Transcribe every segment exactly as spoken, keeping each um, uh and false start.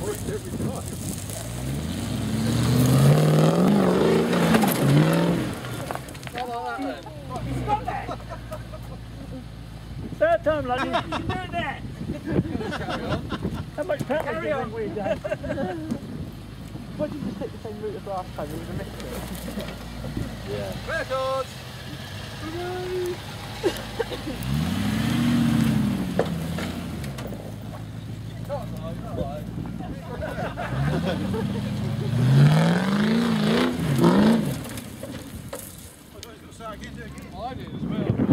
Third time, laddie. You can do it there. How much petrol do you think we've done? Why did you just take the same route as last time? It was a mystery. Yeah. Records! I did as well.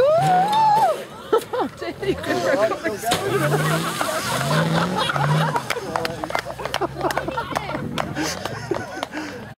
You could record.